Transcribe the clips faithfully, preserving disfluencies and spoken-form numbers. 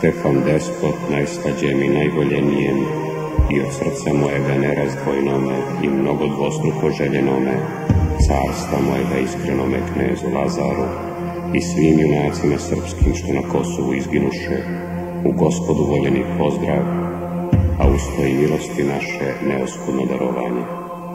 Stefan despot, najslađem i najvoljenijem, i od srca mojega nerazdvojnome i mnogo dvostruko željenome, carstva mojega iskrenome knezu Lazaru i svim junacima srpskim što na Kosovu izginuše, u Gospodu voljeni pozdrav, a usto i milosti naše neoskudno darovanje.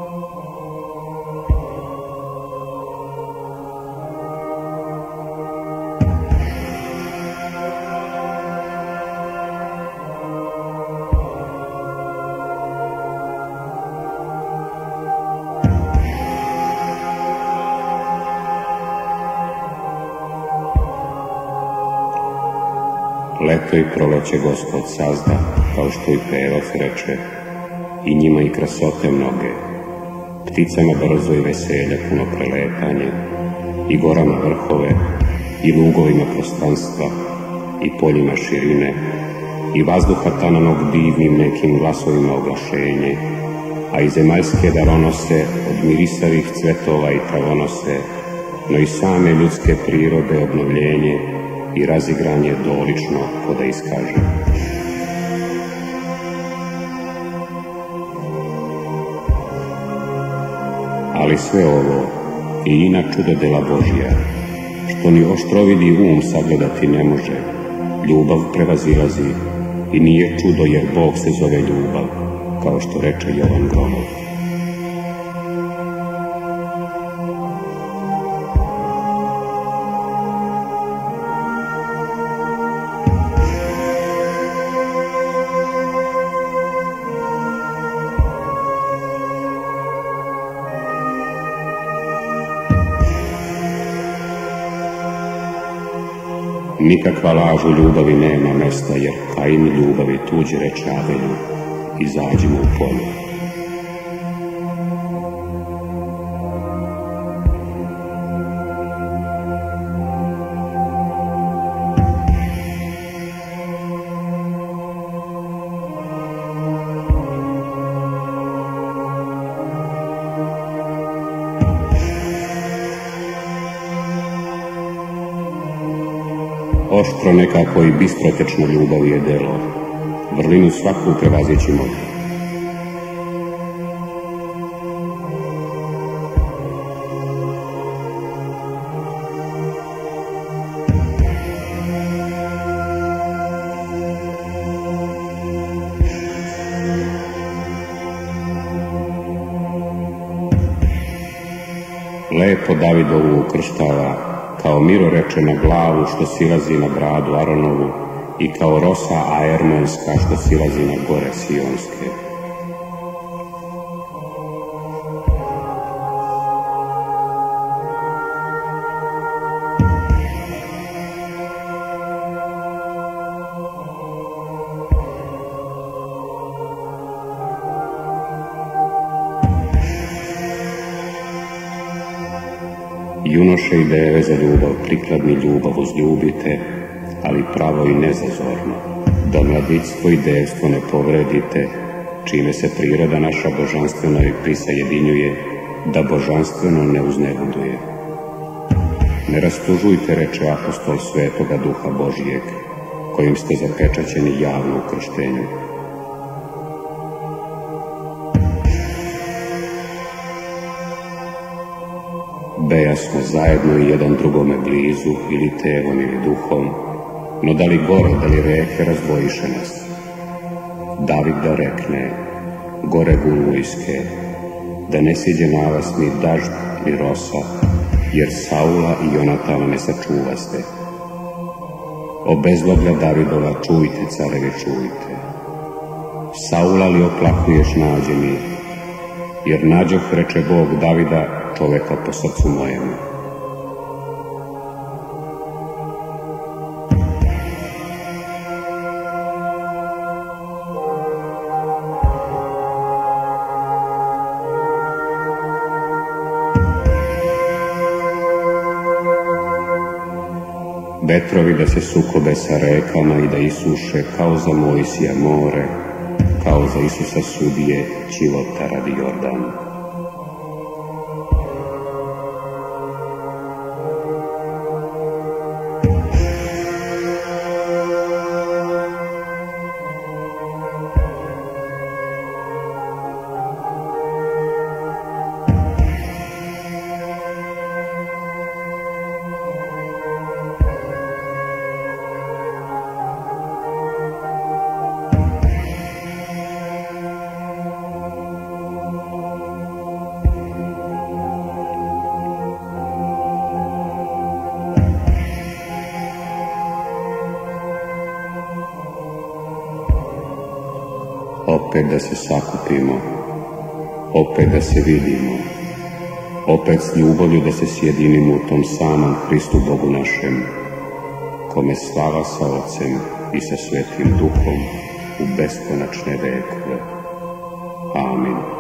Leto i proleće Gospod sazda, kao što i pevac reče, i njima i krasote mnoge, pticama brzo i veselje puno preletanje, i gorama vrhove, i lugovima prostranstva, i poljima širine, i vazduha tananog divnim nekim glasovima oglašenje, a i zemaljske daronose od mirisavih cvetova i travonose, no i same ljudske prirode obnovljenje i razigranje dolično, ko da iskaže. Ali sve ovo i ina čudo dela Božija, što ni oštrovidi um sagledati ne može, ljubav prevazilazi i nije čudo jer Bog se zove ljubav, kao što reče Jovan Gromov. Nikakva laž u ljubavi nema mesta, jer Kain ljubavi tuđi reče Abelju, izađimo u polje. Oštro nekako i bistrotečno ljubav je delo, vrlinu svaku prevazići može. Lepo Davidovu ukrštava, kao Miro reče na glavu što silazi na bradu Aronovu i kao rosa aermenska što silazi na gore Sionske. Junoše i deve za ljubav, prikladni ljubav uzljubite, ali pravo i nezazorno, da mladićstvo i devstvo ne povredite, čime se priroda naša božanstveno i prisajedinjuje, da božanstveno ne uznebuduje. Ne rastužujte, reče apostol Svetoga Duha Božijeg, kojim ste zapečaćeni javno u krštenju. Beja smo zajedno i jedan drugome blizu, ili telom ili duhom, no da li gore, da li reke razdvojiše nas. David da rekne, gore gulujske, da ne siđe na vas ni dažd ni rosa, jer Saula i Jonatana ne sačuvaste. O bezloglja Davidova čujte, carevi, čujte. Saula li oplakuješ, nađe mi, jer nađoh, reče Bog Davida, čoveka po srcu mojemu. Vetrovi da se sukobe sa rekama i da isuše kao za Mojsija more, kao za Isusa sudije Ćivota radi Jordan. opet da se sakupimo, opet da se vidimo, opet s ljubavlju da se sjedinimo u tom samom Hristu Bogu našem, kome slava sa Otcem i sa Svetim Duhom u beskonačne vekove. Amin.